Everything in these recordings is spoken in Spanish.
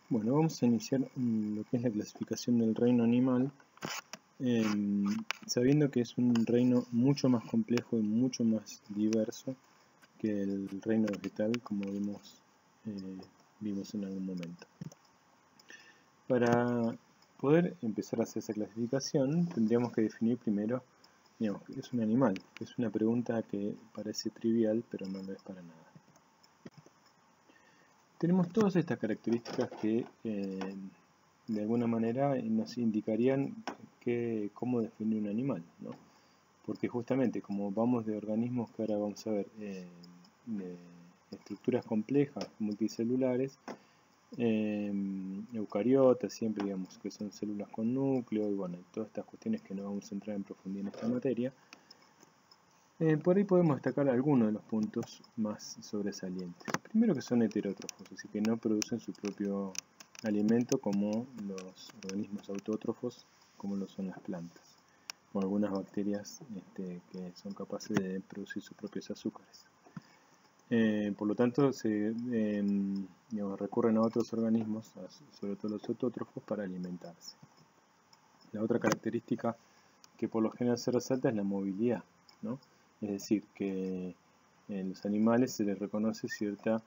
Bueno, vamos a iniciar lo que es la clasificación del reino animal, sabiendo que es un reino mucho más complejo y mucho más diverso que el reino vegetal, como vimos en algún momento. Para poder empezar a hacer esa clasificación, tendríamos que definir primero, digamos, qué es un animal, que es una pregunta que parece trivial, pero no lo es para nada. Tenemos todas estas características que de alguna manera nos indicarían cómo definir un animal, ¿no? Porque justamente como vamos de organismos que ahora vamos a ver, de estructuras complejas, multicelulares, eucariotas, siempre digamos que son células con núcleo, y bueno, todas estas cuestiones que no vamos a entrar en profundidad en esta materia. Por ahí podemos destacar algunos de los puntos más sobresalientes. Primero, que son heterótrofos, así que no producen su propio alimento como los organismos autótrofos, como lo son las plantas, o algunas bacterias que son capaces de producir sus propios azúcares. Por lo tanto, recurren a otros organismos, sobre todo los autótrofos, para alimentarse. La otra característica que por lo general se resalta es la movilidad, ¿no? Es decir, que en los animales se les reconoce cierta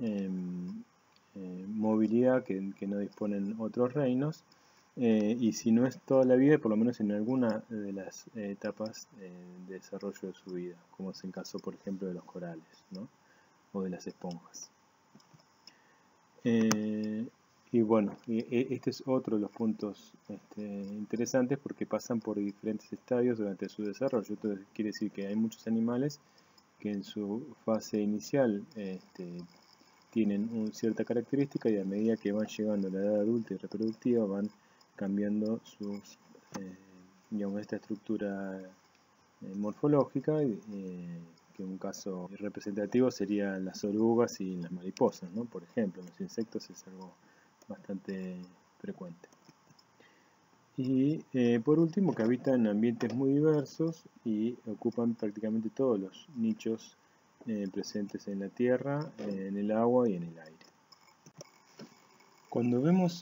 movilidad que no disponen otros reinos, y si no es toda la vida, por lo menos en alguna de las etapas de desarrollo de su vida, como es el caso, por ejemplo, de los corales, ¿no? O de las esponjas. Y bueno, este es otro de los puntos interesantes, porque pasan por diferentes estadios durante su desarrollo. Entonces quiere decir que hay muchos animales que en su fase inicial tienen una cierta característica, y a medida que van llegando a la edad adulta y reproductiva van cambiando digamos, esta estructura morfológica, que un caso representativo serían las orugas y las mariposas, ¿no? Por ejemplo, en los insectos es algo bastante frecuente. Y por último, que habitan en ambientes muy diversos y ocupan prácticamente todos los nichos presentes en la tierra, en el agua y en el aire. Cuando vemos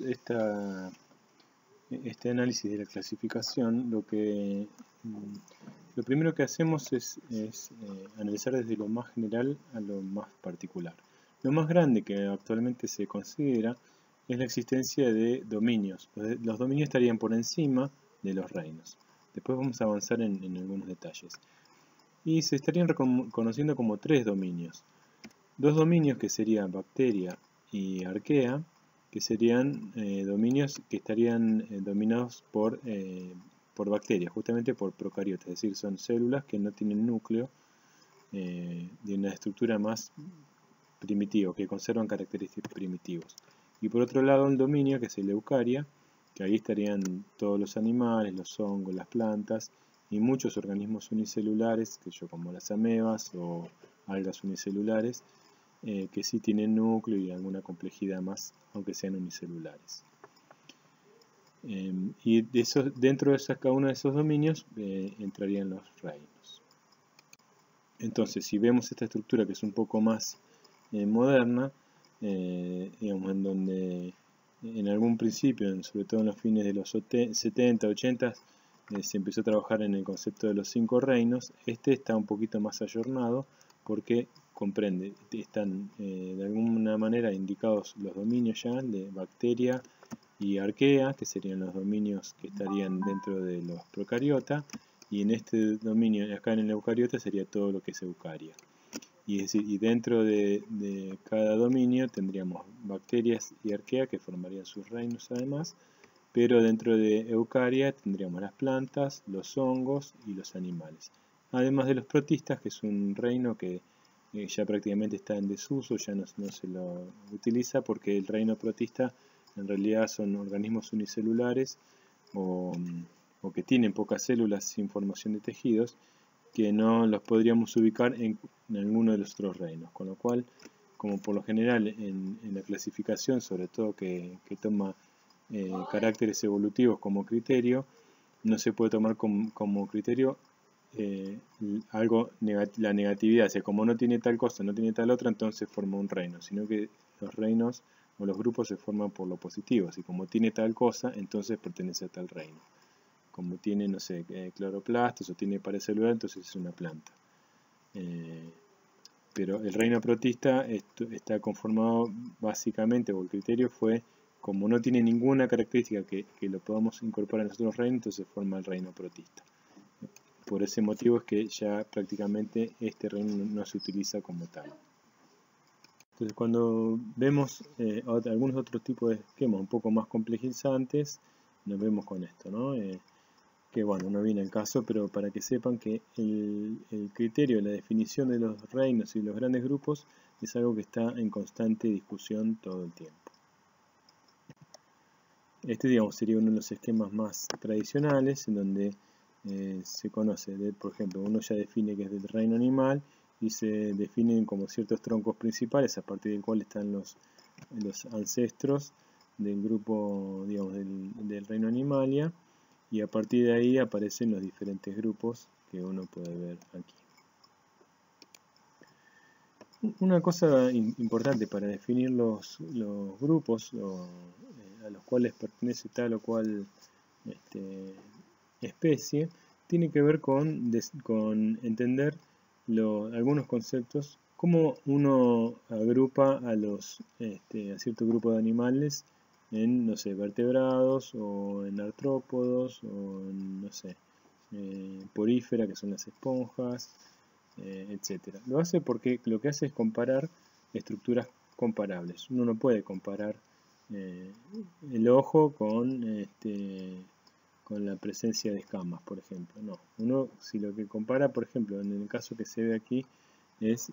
este análisis de la clasificación, lo primero que hacemos es analizar desde lo más general a lo más particular. Lo más grande que actualmente se considera es la existencia de dominios. Los dominios estarían por encima de los reinos. Después vamos a avanzar en algunos detalles. Y se estarían reconociendo como tres dominios. Dos dominios que serían bacteria y arquea, que serían dominios que estarían dominados por bacterias, justamente por procariotas, es decir, son células que no tienen núcleo, de una estructura más primitiva, que conservan caracteres primitivos. Y por otro lado, un dominio que es el eucaria, que ahí estarían todos los animales, los hongos, las plantas y muchos organismos unicelulares, como las amebas o algas unicelulares, que sí tienen núcleo y alguna complejidad más, aunque sean unicelulares. Y dentro de cada uno de esos dominios entrarían los reinos. Entonces, si vemos esta estructura, que es un poco más moderna, digamos, en donde en algún principio, sobre todo en los fines de los 70, 80, se empezó a trabajar en el concepto de los 5 reinos. Este está un poquito más ayornado, porque comprende, están de alguna manera indicados los dominios ya de bacteria y arquea, que serían los dominios que estarían dentro de los procariota, y en este dominio, acá en el eucariota, sería todo lo que es eucaria. Y, es decir, y dentro de cada dominio tendríamos bacterias y arquea, que formarían sus reinos además, pero dentro de eucaria tendríamos las plantas, los hongos y los animales. Además de los protistas, que es un reino que ya prácticamente está en desuso, ya no se lo utiliza, porque el reino protista en realidad son organismos unicelulares o que tienen pocas células sin formación de tejidos, que no los podríamos ubicar en alguno de los otros reinos, con lo cual, como por lo general en la clasificación, sobre todo que toma caracteres evolutivos como criterio, no se puede tomar como criterio la negatividad, o sea, como no tiene tal cosa, no tiene tal otra, entonces forma un reino, sino que los reinos o los grupos se forman por lo positivo. Así como tiene tal cosa, entonces pertenece a tal reino. Como tiene, no sé, cloroplastos o tiene pared celular, entonces es una planta. Pero el reino protista está conformado básicamente, o el criterio fue, como no tiene ninguna característica que lo podamos incorporar en los otros reinos, entonces forma el reino protista. Por ese motivo es que ya prácticamente este reino no se utiliza como tal. Entonces cuando vemos algunos otros tipos de esquemas un poco más complejizantes, nos vemos con esto, ¿no? Que bueno, no viene al caso, pero para que sepan que el criterio, la definición de los reinos y los grandes grupos es algo que está en constante discusión todo el tiempo. Este, digamos, sería uno de los esquemas más tradicionales, en donde se conoce, por ejemplo, uno ya define que es del reino animal y se definen como ciertos troncos principales a partir del cual están los ancestros del grupo, digamos, del reino animalia, y a partir de ahí aparecen los diferentes grupos que uno puede ver aquí. Una cosa importante para definir los grupos a los cuales pertenece tal o cual especie, tiene que ver con entender algunos conceptos, cómo uno agrupa a cierto grupo de animales en, no sé, vertebrados, o en artrópodos, o en, no sé, porífera, que son las esponjas, etc. Lo hace porque lo que hace es comparar estructuras comparables. Uno no puede comparar el ojo con la presencia de escamas, por ejemplo. No. Uno, si lo que compara, por ejemplo, en el caso que se ve aquí, es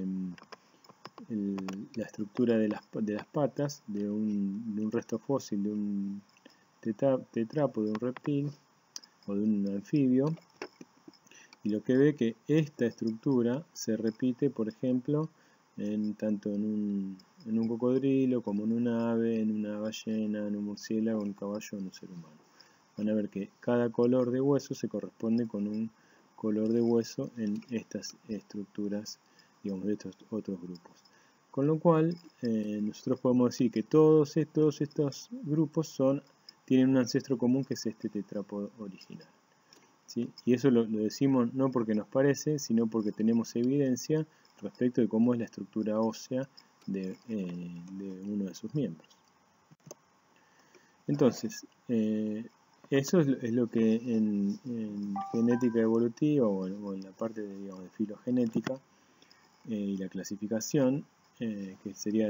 la estructura de las patas de un resto fósil, de un tetrápodo, de un reptil o de un anfibio, y lo que ve que esta estructura se repite, por ejemplo, tanto en un cocodrilo, como en un ave, en una ballena, en un murciélago, en un caballo, en un ser humano. Van a ver que cada color de hueso se corresponde con un color de hueso en estas estructuras, digamos, de estos otros grupos. Con lo cual, nosotros podemos decir que todos estos grupos tienen un ancestro común, que es este tetrápodo original. ¿Sí? Y eso lo decimos no porque nos parece, sino porque tenemos evidencia respecto de cómo es la estructura ósea de uno de sus miembros. Entonces, eso es lo que en genética evolutiva o en la parte de filogenética y la clasificación, que sería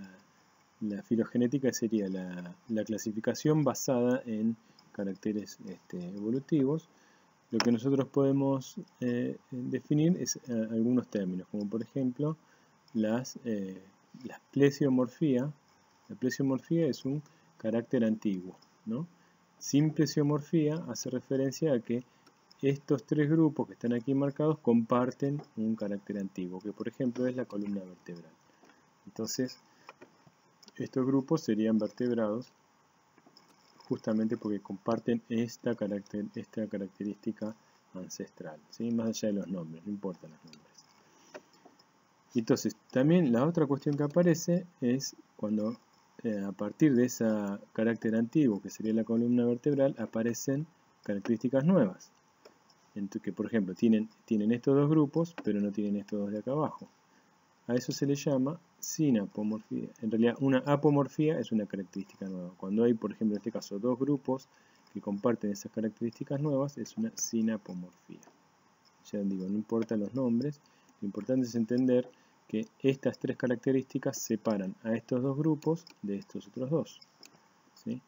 la filogenética, sería la clasificación basada en caracteres evolutivos. Lo que nosotros podemos definir es algunos términos, como por ejemplo la plesiomorfía. La plesiomorfía es un carácter antiguo, ¿no? Sin plesiomorfía hace referencia a que estos tres grupos que están aquí marcados comparten un carácter antiguo, que por ejemplo es la columna vertebral. Entonces, estos grupos serían vertebrados justamente porque comparten esta característica ancestral, ¿sí? Más allá de los nombres, no importan los nombres. Entonces, también la otra cuestión que aparece es cuando a partir de ese carácter antiguo, que sería la columna vertebral, aparecen características nuevas, que por ejemplo tienen estos dos grupos, pero no tienen estos dos de acá abajo. A eso se le llama sinapomorfía. En realidad, una apomorfía es una característica nueva. Cuando hay, por ejemplo, en este caso, dos grupos que comparten esas características nuevas, es una sinapomorfía. Ya digo, no importan los nombres, lo importante es entender que estas tres características separan a estos dos grupos de estos otros dos, ¿sí?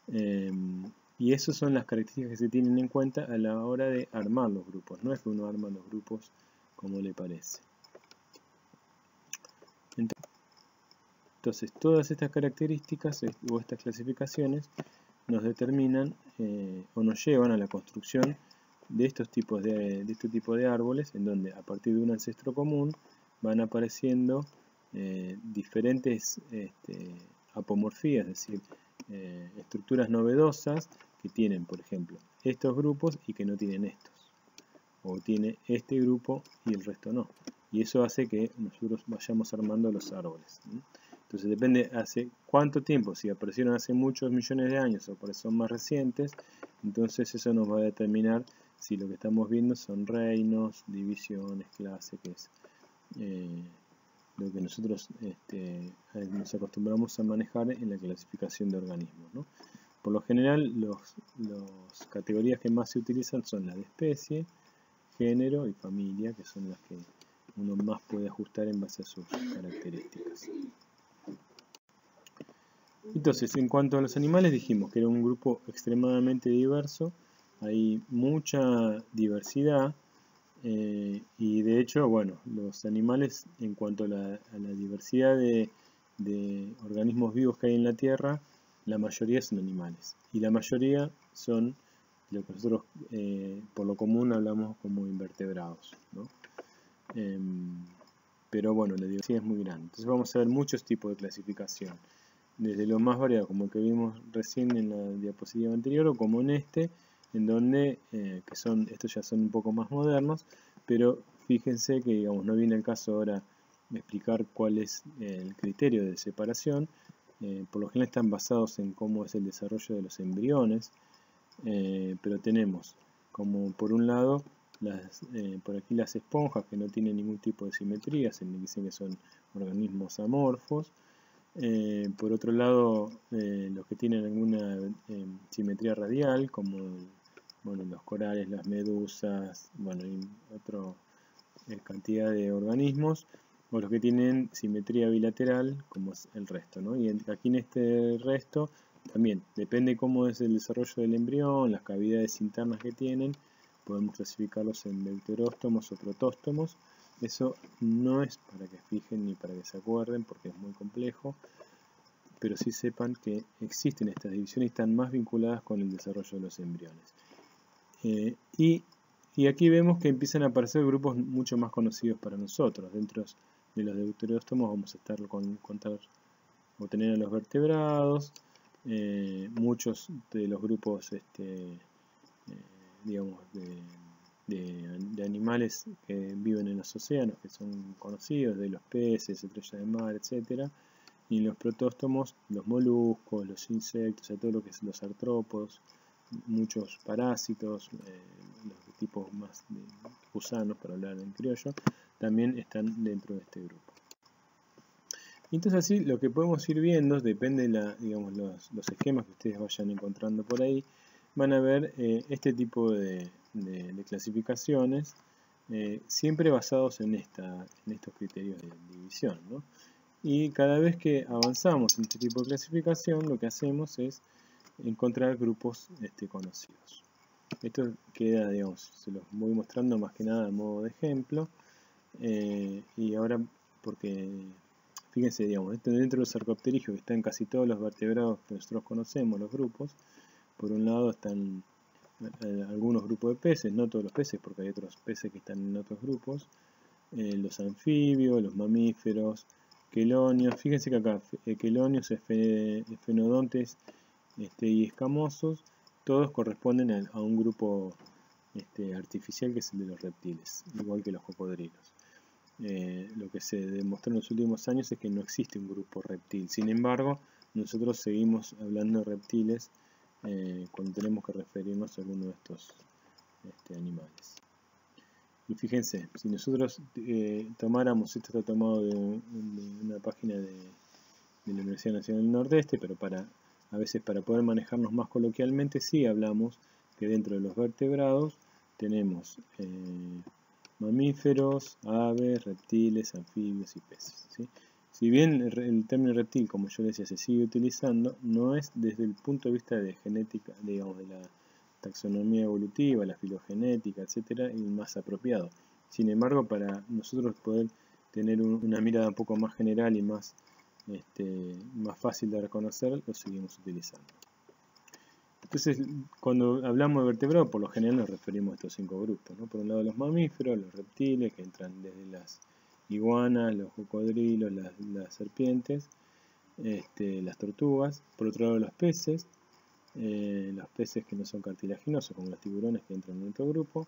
Y esas son las características que se tienen en cuenta a la hora de armar los grupos. No es que uno arma los grupos como le parece. Entonces, todas estas características o estas clasificaciones nos determinan o nos llevan a la construcción de estos tipos de este tipo de árboles, en donde a partir de un ancestro común van apareciendo diferentes apomorfías, es decir, estructuras novedosas que tienen, por ejemplo, estos grupos y que no tienen estos, o tiene este grupo y el resto no, y eso hace que nosotros vayamos armando los árboles. Entonces depende hace cuánto tiempo, si aparecieron hace muchos millones de años o por eso son más recientes, entonces eso nos va a determinar si lo que estamos viendo son reinos, divisiones, clases, que es lo que nosotros nos acostumbramos a manejar en la clasificación de organismos, ¿no? Por lo general, las categorías que más se utilizan son las de especie, género y familia, que son las que uno más puede ajustar en base a sus características. Entonces, en cuanto a los animales, dijimos que era un grupo extremadamente diverso, hay mucha diversidad, y de hecho, bueno, los animales, en cuanto a la diversidad de organismos vivos que hay en la Tierra, la mayoría son animales, y la mayoría son lo que nosotros por lo común hablamos como invertebrados, ¿no? Pero bueno, la diversidad es muy grande. Entonces vamos a ver muchos tipos de clasificación, desde lo más variado, como que vimos recién en la diapositiva anterior, o como en en donde, estos ya son un poco más modernos, pero fíjense que, digamos, no viene el caso ahora de explicar cuál es el criterio de separación. Por lo general están basados en cómo es el desarrollo de los embriones, pero tenemos como por un lado por aquí las esponjas, que no tienen ningún tipo de simetría, se dicen que son organismos amorfos. Por otro lado, los que tienen alguna simetría radial, como bueno, los corales, las medusas, bueno, y otra cantidad de organismos, o los que tienen simetría bilateral, como es el resto, ¿no? Y aquí en este resto también depende cómo es el desarrollo del embrión, las cavidades internas que tienen, podemos clasificarlos en deuteróstomos o protóstomos. Eso no es para que fijen ni para que se acuerden, porque es muy complejo, pero sí sepan que existen estas divisiones y están más vinculadas con el desarrollo de los embriones. Y aquí vemos que empiezan a aparecer grupos mucho más conocidos para nosotros. Dentro de los deuteróstomos vamos a estar o tener a los vertebrados, muchos de los grupos digamos, de animales que viven en los océanos, que son conocidos, de los peces, estrellas de mar, etc. Y en los protóstomos, los moluscos, los insectos, o sea, todo lo que son los artrópodos, muchos parásitos, los tipos más de gusanos, para hablar en criollo, también están dentro de este grupo. Entonces así lo que podemos ir viendo, depende de digamos, los esquemas que ustedes vayan encontrando por ahí, van a ver este tipo de clasificaciones, siempre basados en estos criterios de división, ¿no? Y cada vez que avanzamos en este tipo de clasificación, lo que hacemos es encontrar grupos conocidos. Esto queda, digamos, se los voy mostrando más que nada a modo de ejemplo, y ahora, porque fíjense, digamos, dentro de los arcopterígeos que están casi todos los vertebrados que nosotros conocemos, los grupos. Por un lado están algunos grupos de peces, no todos los peces, porque hay otros peces que están en otros grupos, los anfibios, los mamíferos, quelonios. Fíjense que acá quelonios, esfenodontes y escamosos, todos corresponden a un grupo artificial, que es el de los reptiles, igual que los cocodrilos. Lo que se demostró en los últimos años es que no existe un grupo reptil. Sin embargo, nosotros seguimos hablando de reptiles cuando tenemos que referirnos a alguno de estos animales. Y fíjense, si nosotros tomáramos, esto está tomado de una página de la Universidad Nacional del Nordeste, pero a veces para poder manejarnos más coloquialmente, sí hablamos que dentro de los vertebrados tenemos mamíferos, aves, reptiles, anfibios y peces, ¿sí? Si bien el término reptil, como yo decía, se sigue utilizando, no es desde el punto de vista de genética, digamos, de la taxonomía evolutiva, la filogenética, etcétera, el más apropiado. Sin embargo, para nosotros poder tener una mirada un poco más general y más fácil de reconocer, lo seguimos utilizando. Entonces, cuando hablamos de vertebrados, por lo general nos referimos a estos 5 grupos, ¿no? Por un lado los mamíferos, los reptiles, que entran desde las iguanas, los cocodrilos, las serpientes, las tortugas. Por otro lado los peces que no son cartilaginosos, como los tiburones, que entran en otro grupo,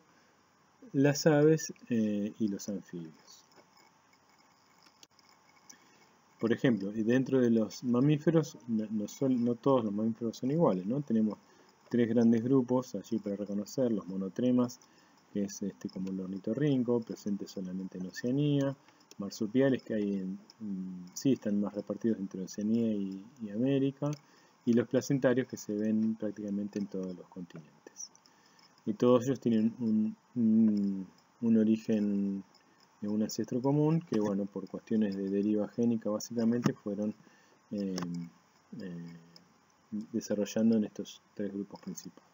las aves y los anfibios. Por ejemplo, dentro de los mamíferos, no todos los mamíferos son iguales, ¿no? Tenemos tres grandes grupos allí para reconocer: los monotremas, que es como el ornitorrinco, presente solamente en Oceanía; marsupiales, que hay sí están más repartidos entre Oceanía y América; y los placentarios, que se ven prácticamente en todos los continentes. Y todos ellos tienen un origen, un ancestro común, que bueno, por cuestiones de deriva génica básicamente fueron desarrollando en estos tres grupos principales.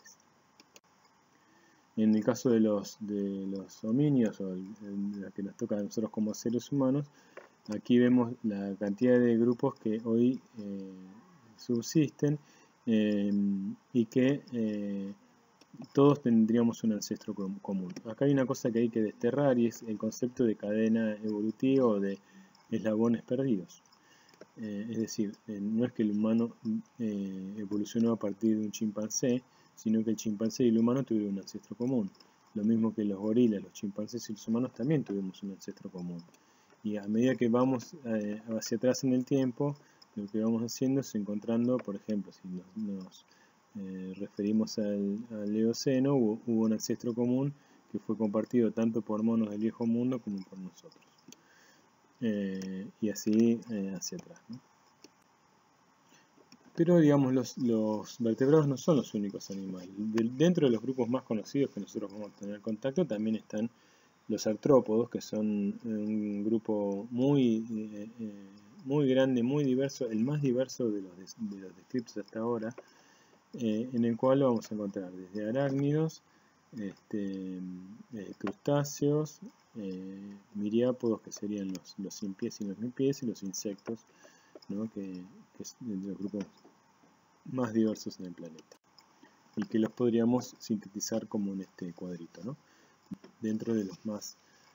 En el caso de los homínidos, o la que nos toca a nosotros como seres humanos, aquí vemos la cantidad de grupos que hoy subsisten, y que todos tendríamos un ancestro común. Acá hay una cosa que hay que desterrar, y es el concepto de cadena evolutiva o de eslabones perdidos. Es decir, no es que el humano evolucionó a partir de un chimpancé, sino que el chimpancé y el humano tuvieron un ancestro común. Lo mismo que los gorilas, los chimpancés y los humanos también tuvimos un ancestro común. Y a medida que vamos hacia atrás en el tiempo, lo que vamos haciendo es encontrando, por ejemplo, si nos referimos al Eoceno, hubo un ancestro común que fue compartido tanto por monos del viejo mundo como por nosotros. Y así hacia atrás, ¿no? Pero digamos, los vertebrados no son los únicos animales. Dentro de los grupos más conocidos que nosotros vamos a tener contacto, también están los artrópodos, que son un grupo muy grande, muy diverso, el más diverso de los descritos hasta ahora, en el cual vamos a encontrar desde arácnidos, crustáceos, miriápodos, que serían los sin pies y los mil pies, y los insectos, ¿no? que es de los grupos más diversos en el planeta, y que los podríamos sintetizar como en este cuadrito, ¿no? Dentro de los más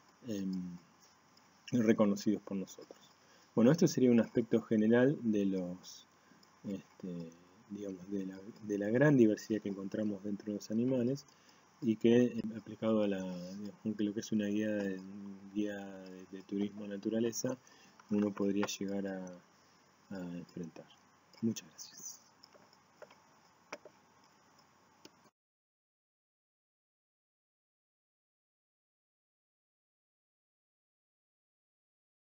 reconocidos por nosotros. Bueno, esto sería un aspecto general de los digamos, de la gran diversidad que encontramos dentro de los animales, y que aplicado a lo que es una guía de turismo naturaleza, uno podría llegar a enfrentar. Muchas gracias.